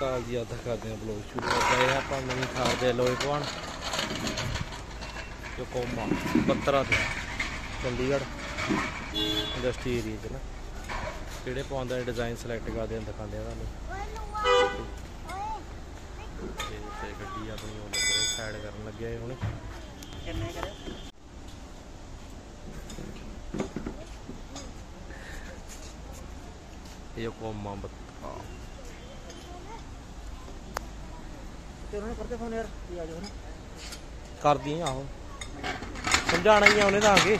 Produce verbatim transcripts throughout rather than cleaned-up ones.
अकाल जी, अदा करते हैं ब्लॉग शुरू करते हैं आप नवी थार दे लोए भवन जो कोमा बत्तरा से चंडीगढ़ इंडस्ट्री एरिए च ना किहड़े पाउंड दा डिज़ाइन सिलेक्ट करते हैं दिखाते हैं तुहानूं। गड्डी अपनी वो लग रही साइड करन लगे हुणे ये कोमा बत्तरा करते फोन यार कर दी आहो समझाना ही है उन्हें तो आगे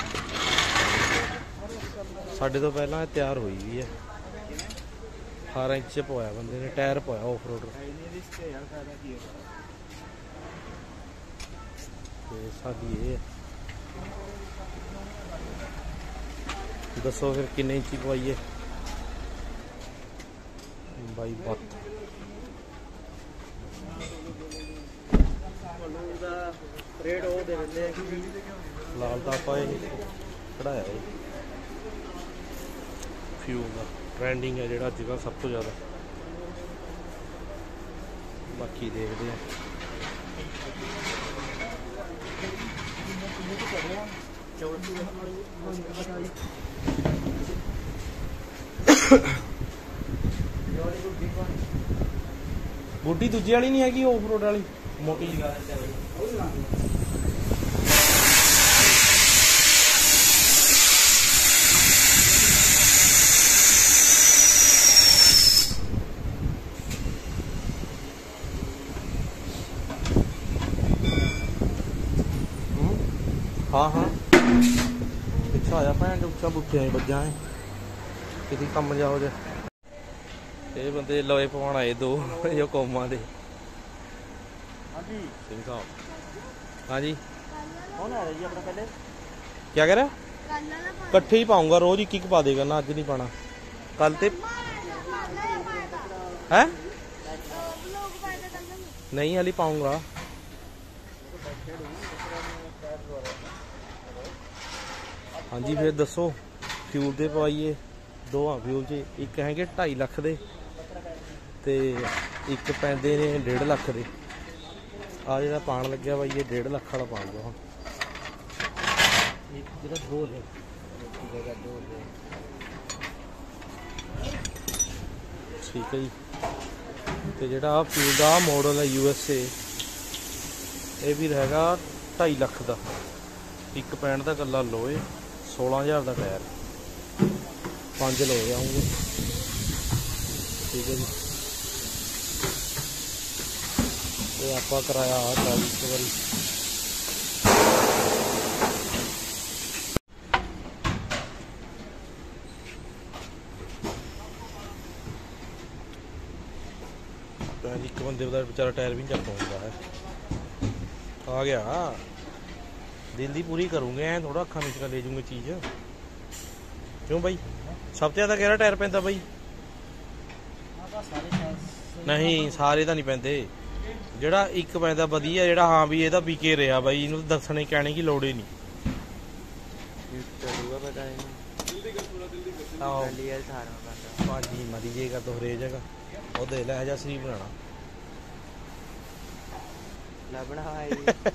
साढ़े तो पहला तैयार हुई भी है अठारह इंच पवाया बंदे ने टायर पवाया ऑफ रोड साडी ये दसो फिर किन्ने इंची पवाइए बाई बत्त रेट वो दे देंगे लाल तो आप कढ़ाया है फ्यूल का ट्रेंडिंग है जोड़ा अजकल सब तो ज़्यादा बाकी देखते हैं बूटी दूजी वाली नहीं हैगी ऑफ रोड वाली मोटी हाँ हाँ पिछा आया भैन उच्चा बुट्ठे बजा है किसी कम जाओ जे ये बंदे लोए पवाण आए दो जो कोमा दे सिंह साहब। हाँ जी कौन आ रहा जी अपना पहले क्या कह रहा कट्ठे ही पाऊंगा रोज एक एक पा देगा ना अज नहीं पाना कल ते है नहीं हाली पाऊंगा। हाँ जी फिर दसो फ्यूल दे पवाइए दो हाँ फ्यूल च एक है ढाई लख दे ते एक पैंदे ने डेढ़ लख दे आ जो पान लग्या भाई ये डेढ़ लख वाला पाऊंगा हम ठीक है जी। तो जोड़ा फ्यूल का मॉडल है यू एस ए ये भी रहेगा ढाई लख का एक पैंट का कला लोए सोलह हज़ार का टायर पाँच लोए आऊँगे ठीक है जी। तो आप कराया चालीस बारी एक बंदे का बेचारा टायर भी नहीं चल पाऊंगा है आ गया दिल दी पूरी करूंगे ऐ थोड़ा अखा मिच कर ले जूंगे चीज क्यों भाई सब तो ज्यादा कहरा टायर पैंदा भाई नहीं सारे तो नहीं पैंदे ਜਿਹੜਾ ਇੱਕ ਪੈਂਦਾ ਵਧੀਆ ਜਿਹੜਾ ਹਾਂ ਵੀ ਇਹਦਾ ਵਿਕੇ ਰਿਹਾ ਬਾਈ ਇਹਨੂੰ ਦੱਸਣੇ ਕਹਿਣੇ की ਲੋੜ ਹੀ ਨਹੀਂ ਚੱਲੂਗਾ ਪਤਾ ਨਹੀਂ ਆਹ ਲੀਅਰ ਥਾਰ ਮੈਂ ਕਹਿੰਦਾ ਭਾਜੀ ਮਰੀ ਜੇਗਾ ਦੋਹਰੇ ਜਗ੍ਹਾ ਉਹ ਦੇ ਲੈ ਜਾ ਸਰੀ ਬਣਾਣਾ ਲੱਭਣਾ ਹੈ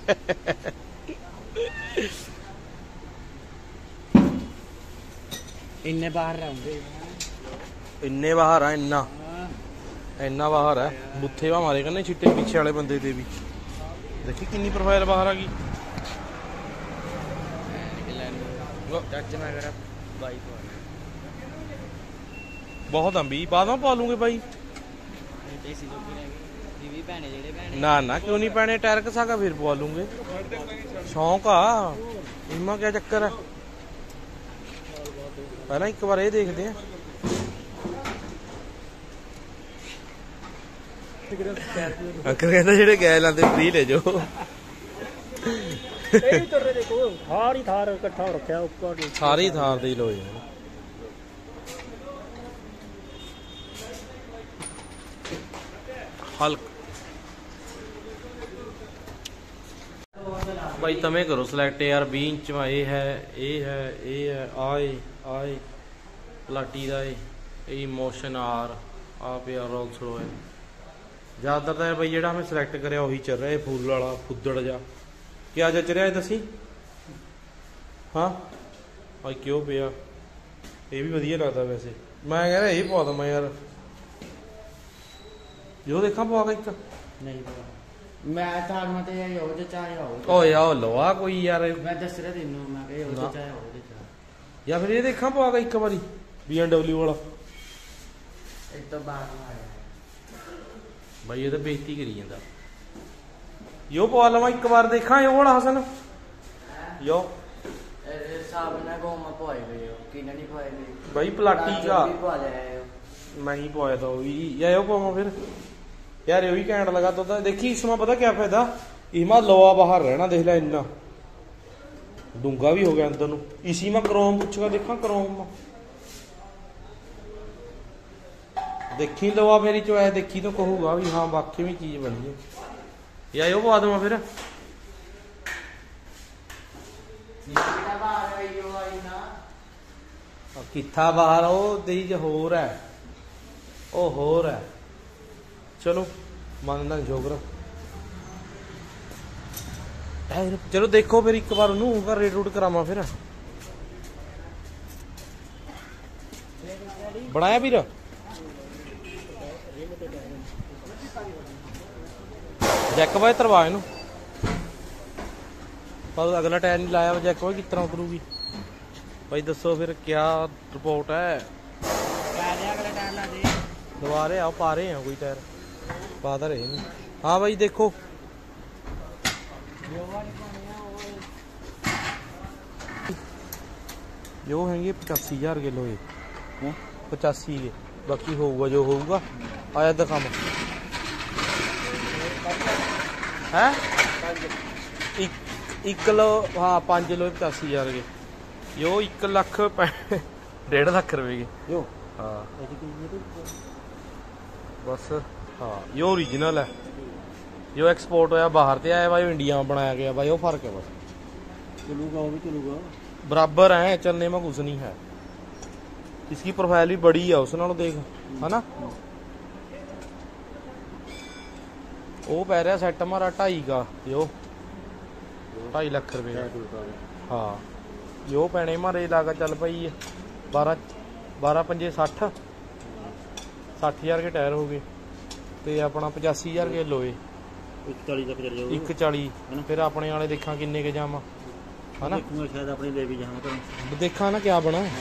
इन्ने बाहर रहूंगे इन्ने बाहर है इन्ना इन्ना बाहर है बुथे वा मारे करने छिट्टे पीछे वाले बंदे दे भी देखी किन्नी प्रोफाइल बाहर आ गई बहुत अंबी बाद में पा लूंगे भाई ना ना क्यों नहीं पैने टायर कसागा फिर पवा लूंगे शौक आ इमा क्या चक्कर है पहला एक बार ये देखते हैं अंकल कहता जेडे गए लाते फ्री ले जाओ सारी थार इकट्ठा रखा ऊपर सारी थार दे लो हल्क भाई तमें करो सिलेक्ट यार बीस इंच में ये है ये है ये है आए आए प्लाटी का ये इमोशन आर आप यार रोल्स रॉयल ਜ਼ਿਆਦਾਤਰ ਤਾਂ ਬਈ ਜਿਹੜਾ ਮੈਂ ਸਿਲੈਕਟ ਕਰਿਆ ਉਹੀ ਚੱਲ ਰਿਹਾ, ਇਹ ਫੁੱਲ ਵਾਲਾ ਫੁੱਦੜ ਜਾ ਕਿਆ ਜੱਚ ਰਿਹਾ ਇਹ ਦੱਸੀ। ਹਾਂ ਭਾਈ ਕਿਉਂ ਪਿਆ, ਇਹ ਵੀ ਵਧੀਆ ਲੱਗਦਾ ਵੈਸੇ। ਮੈਂ ਕਹਿੰਦਾ ਇਹ ਪਵਾ ਦਵਾਂ ਯਾਰ, ਜੋ ਦੇਖਾਂ ਪਵਾ ਕੇ ਇੱਕ ਨਹੀਂ ਮੈਂ ਤਾਂ ਮੈਂ ਤੇ ਇਹ ਉਹਦੇ ਚਾਹੇ ਹੋ ਓਏ ਆ ਲਵਾ ਕੋਈ ਯਾਰ, ਮੈਂ ਦੱਸ ਰਿਹਾ ਤੈਨੂੰ, ਮੈਂ ਕਿਹਾ ਉਹਦੇ ਚਾਹੇ ਉਹਦੇ ਚਾਹੇ ਜਾਂ ਫਿਰ ਇਹ ਦੇਖਾਂ ਪਵਾ ਕੇ ਇੱਕ ਵਾਰੀ ਬੀ ਐਮ ਡਬਲਿਊ ਵਾਲਾ। ਇੱਕ ਤੋਂ ਬਾਹਰ ਆਇਆ ਬਾਈ ਇਹ ਤਾਂ ਬੇਇੱਜ਼ਤੀ ਕਰੀ ਜਾਂਦਾ। ਯੋ ਪਵਾ ਲਵਾਂ ਇੱਕ ਵਾਰ ਦੇਖਾਂ ਇਹ ਵਾਲਾ ਹਸਨ ਯੋ ਇਹ ਸਾਬ ਨਾ ਗੋਮਾ ਪਵਾਈ ਗਏ ਹੋ ਕਿੰਨਾ ਨਹੀਂ ਪਵਾਈ ਗਏ ਬਾਈ ਪਲਾਟੀ ਦਾ ਪਵਾ ਲਿਆ ਮੈਂ ਹੀ ਪਵਾਇਆ ਤਾਂ ਉਹ ਵੀ ਜਾਂ ਉਹ ਪਾਵਾਂ ਫਿਰ यार ये भी कैंट लगा तो था। देखी इसमें पता क्या फायदा, इसमें लोहा बाहर रहना, देख ला इन्ना डूंगा भी हो गया अंदर नू। इसी में क्रोम पूछेगा, देखा क्रोम देखी लोहा मेरी चॉइस देखी तो कहूगा भी हाँ वाकई में चीज बनी है। या यो पवा दूंगा फिर किथा बाहर ओ दीज होर है ओ होर है। चलो मानना जोगर चलो देखो फिर एक बार ओनू रेट रूट करावा फिर बनाया फिर जैक भाई तरवा इनू पर अगला टायर नहीं लाया जैक भाई किस तरह उतरूगी भाई दसो फिर क्या रिपोर्ट है। दबा रहे आओ पा रहे हैं कोई टायर पा तो रहे नहीं। हाँ भाई देखो जो हैंगे पचासी हजार किलो ये पचासी के बाकी होगा जो होगा आया दिखा है एक एक किलो हाँ पाँच किलो पचासी हजार के यो एक लख डेढ़ लख रुपए के यो हाँ बस हाँ ये ओरिजिनल है, जो एक्सपोर्ट होया बाहर से आया भाई इंडिया में बनाया गया भाई, वो फर्क है बस। चलूगा वो भी चलूगा बराबर है चलने में कुछ नहीं है। इसकी प्रोफाइल भी बड़ी है उस नालों देख है ना। वो पै रहा सेट हमारा ढाई का यो ढाई लख रुपये का। हाँ यो पैने हमारे लागा चल पाई बारह बारह पंजे सठ सठ हजार के टायर हो गए तो अपना पचासी हजार के लोए एक चाली फिर अपने वाले देखा किन्ने के जामा है ना शायद अपने ले भी जामा देखा ना क्या बना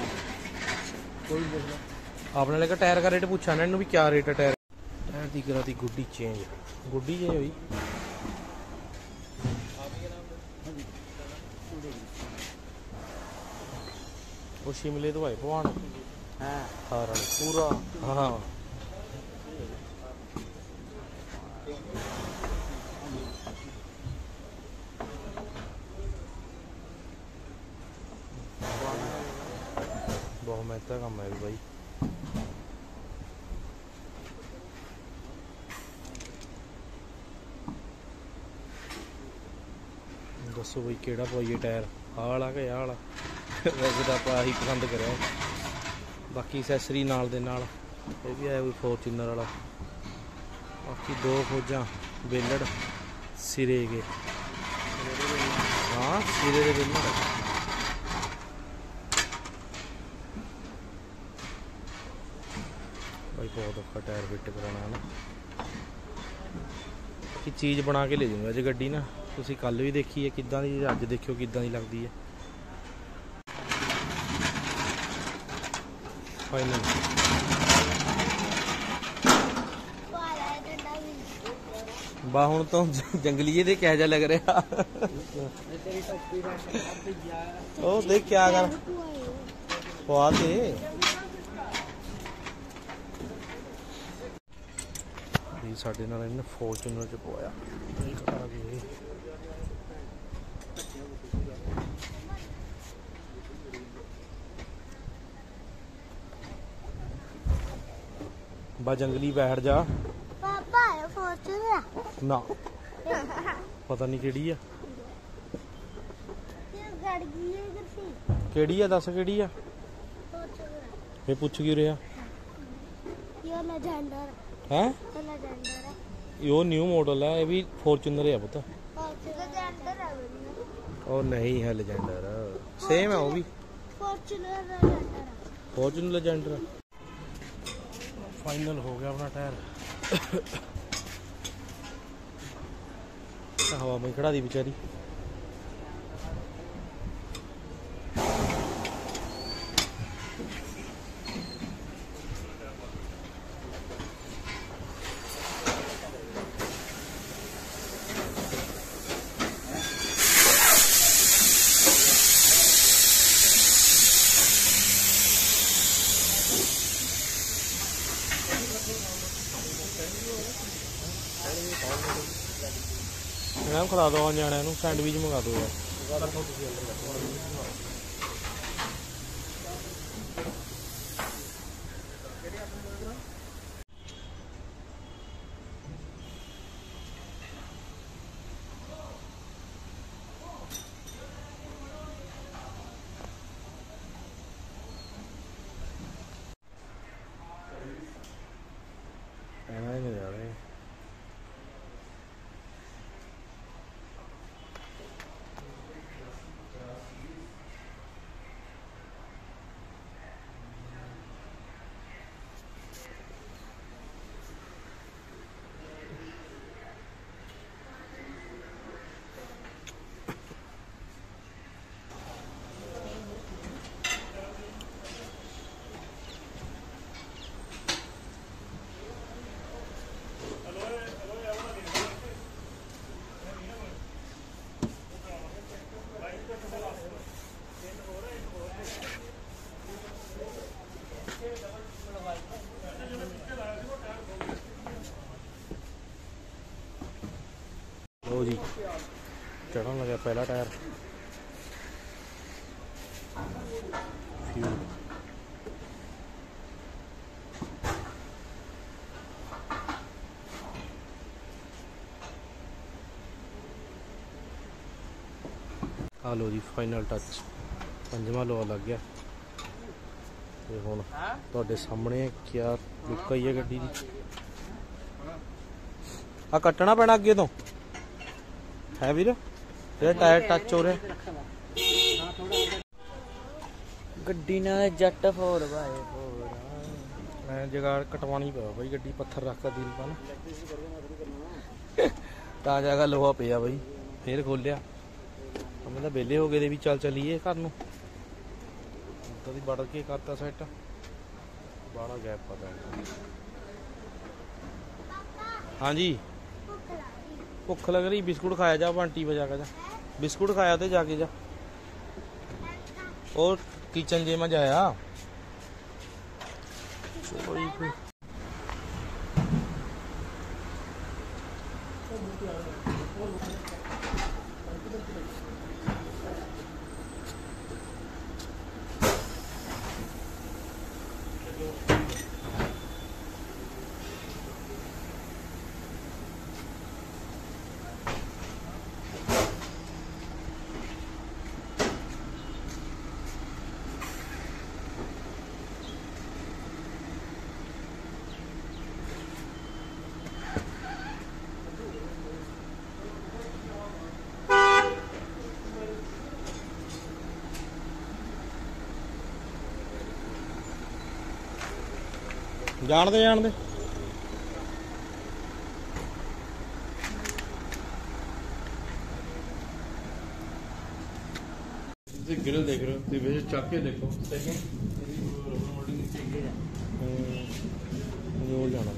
अपने वाले का टायर का रेट पूछा ना इन्होंने भी क्या रेट है टायर टायर की करा दी गुड्डी चेंज गुड्डी चेंज हुई वो शिमले तो भाई भवान हाँ पूरा हाँ बहुत मेहनत का काम है भाई। दसो भाई केड़ा पाइए टायर आ वाला कि आ वाला वैसे तो आप ही पसंद करें बाकी एक्सैसरी नाल दे नाल ये भी आया कोई फॉर्चूनर वाला बाकी दो खोजा बेलड़ सिरे के हाँ सिरे के बेलड़ भाई बहुत औखा टायर फिट कराना है ना कि चीज़ बना के ले जाऊंगा जो गड्डी ना तुसी कल भी देखी है किद्दां दी अज देखियो किद्दां दी लगदी है फाइनल बा हुण तो जंगलीए दे कह जा लग रहा ओ देख क्या कर पवा दे साढ़े नाल इन्हें फॉर्चूनर च पवाया बा जंगली बैठ जा पापा फॉर्चूनर ना पता नहीं केड़ी है केड़ी है दस केड़ी है फिर पूछ क्यों रहा ये लेजेंडर है लेजेंडर है ਇਹ ਨਿਊ ਮਾਡਲ ਹੈ, ਇਹ ਵੀ ਫੋਰਚੂਨਰ ਹੈ ਪੁੱਤ। ਫੋਰਚੂਨਰ ਦੇ ਅੰਦਰ ਹੈ ਮੈਨੂੰ। ਉਹ ਨਹੀਂ ਹੈ ਲੈਜੈਂਡਰ, ਸੇਮ ਹੈ ਉਹ ਵੀ ਫੋਰਚੂਨਰ ਦਾ ਅੰਦਰ ਹੈ। ਫੋਰਚੂਨਰ ਲੈਜੈਂਡਰ। ਫਾਈਨਲ ਹੋ ਗਿਆ ਆਪਣਾ ਟਾਇਰ। ਹਵਾ में खड़ा दी बेचारी। मैम खिला दो नियाणिਆਂ ਨੂੰ सैंडविच मंगा दो यार। नहीं जा रहे लो जी चढ़न लगा पहला टायर। फ्यूल आ लो जी फाइनल टच पंजवा लोहा लग गया। ते हुण तुहाडे सामने क्या लुक आई है गड्डी दी। आ कट्टना पैना अगे तो है वीर, ये टायर टच हो रहा गड्डी ना जट फोर भाई फोर मैं जगह कटवानी पे भाई गड्डी पत्थर रख कर दिल पाना ताजा का लोहा पिया भाई फिर खोलिया हमें तो बेले हो गए भी चल चलीए घर नूं तो बढ़ के करता सैट बड़ा गैप पता है। हाँ जी भुख लग रही, बिस्कुट खाया जा बांटी बजा के जा, बिस्कुट खाया तो जाके जा और किचन जे में जाया। जान दे जान दे ग्रिल देख रहे हो वैसे चक के देखो जाना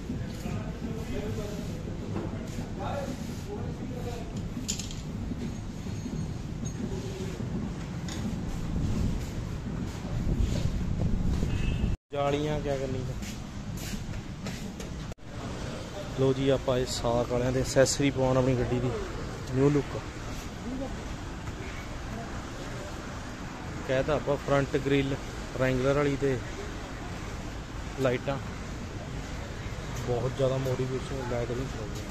जालियां क्या करनी है। लो जी आप साक वाले दे एक्सैसरी पवान अपनी गड्डी की न्यू लुक कहता आप फ्रंट ग्रिल रैंगलर वाली तो लाइटा बहुत ज़्यादा मोडिफिकेशन लाइट भी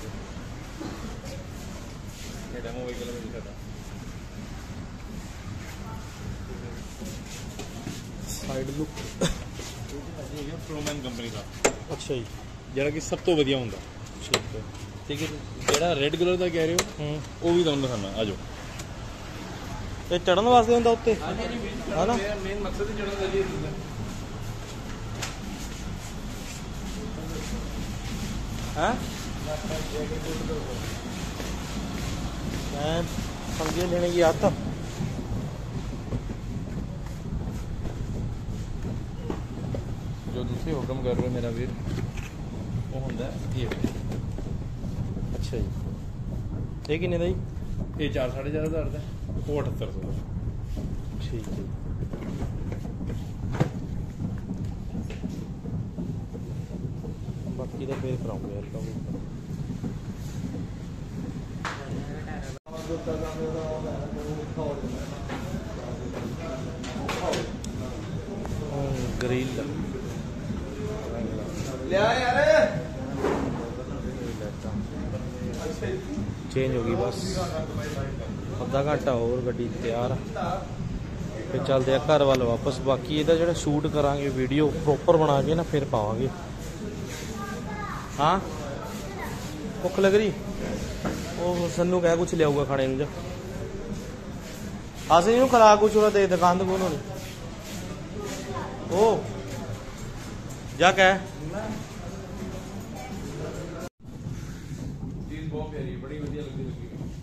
साइड लुक प्रोमैन कंपनी का अच्छा जी ਜਿਹੜਾ ਕਿ ਸਭ ਤੋਂ ਵਧੀਆ ਹੁੰਦਾ ਠੀਕ ਹੈ ਠੀਕ ਹੈ ਜੀ। ਜਿਹੜਾ ਰੈੱਡ ਕਲਰ ਦਾ ਕਹਿ ਰਹੇ ਹੋ ਹੂੰ ਉਹ ਵੀ ਤੁਹਾਨੂੰ ਦਿਖਾਣਾ। ਆ ਜਾਓ। ਇਹ ਚੜਨ ਵਾਸਤੇ ਹੁੰਦਾ ਉੱਤੇ ਹਾਂ ਨਾ। ਮੇਨ ਮਕਸਦ ਹੀ ਚੜਨ ਦਾ ਜੀ। ਹੈ ਮੈਂ पंगे लेने की आदत। ਜੋ ਤੁਸੀਂ ਹੁਕਮ ਕਰ ਰਹੇ ਹੋ ਮੇਰਾ ਵੀਰ ਉਹ ਹੁੰਦਾ ਇਹ। ਅੱਛਾ ਜੀ ਇਹ ਕਿੰਨੇ ਦਾ ਜੀ? ਇਹ ਚਾਰ ਸਾਢੇ ਚਾਰ ਹਜ਼ਾਰ ਦਾ, ਉਹ ਅਠੱਤਰ ਸੌ ਦਾ। ਠੀਕ ਹੈ ਬਾਕੀ ਦਾ ਫੇਰ ਕਰਾਉਂਗੇ ਯਾਰ ਕੰਮ। ग्रिल चेंज होगी बस अद्धा घंटा और गड्डी तैयार फिर चलते हैं घर वाल वापस। बाकी ਇਹਦਾ ਜਿਹੜਾ शूट करांगे वीडियो प्रॉपर बना के ना फिर पावांगे। हाँ भुख लग रही ਉਹ ਸੰਨੂ ਕਹਿ ਕੁਛ ਲਿਆਊਗਾ ਖਾਣੇ ਨੂੰ। ਜਾ ਅਸੀਂ ਇਹਨੂੰ ਖਲਾ ਕੁਛ ਉਹਦਾ ਦੇ ਦੁਕਾਨ ਤੋਂ ਕੋਲ ਉਹ ਜਾ ਕਹਿ। ਚੀਜ਼ ਬਹੁਤ ਪਿਆਰੀ, ਬੜੀ ਵਧੀਆ ਲੱਗਦੀ ਲੱਗੀ।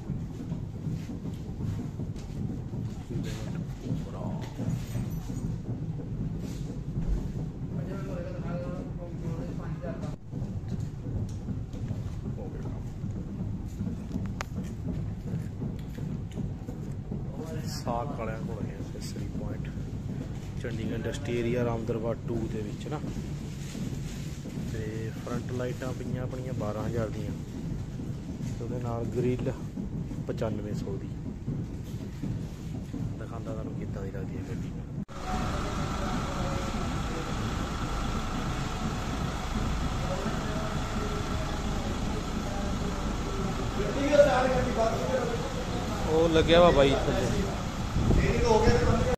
ਸਾਗ ਵਾਲਿਆਂ ਕੋਲ ਹੈ fishery point Chandigarh industry area Ramdarbar two ਦੇ ਵਿੱਚ ਨਾ। ਤੇ ਫਰੰਟ ਲਾਈਟਾਂ ਪਈਆਂ ਆਪਣੀਆਂ ਬਾਰਾਂ ਹਜ਼ਾਰ ਦੀਆਂ, ਉਹਦੇ ਨਾਲ ਗ੍ਰਿਲ ਪਚਾਨਵੇਂ ਸੌ ਦੀ। ਦਿਖਾਉਂਦਾ ਤੁਹਾਨੂੰ ਕਿੱਦਾਂ ਦੀ ਲੱਗਦੀ ਹੈ ਗੱਡੀ। ਉਹ ਲੱਗਿਆ ਵਾ ਬਾਈ ਥੱਲੇ।